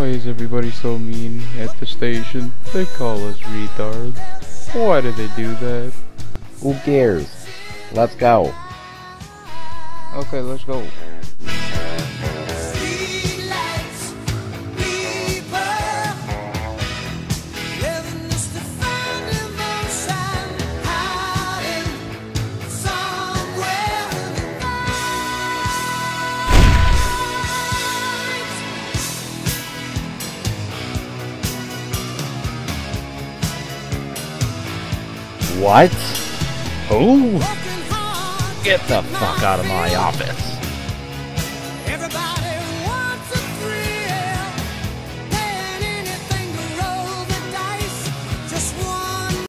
Why is everybody so mean at the station? They call us retards. Why do they do that? Who cares? Let's go. Okay, let's go. What? Who? Get the fuck out of my office.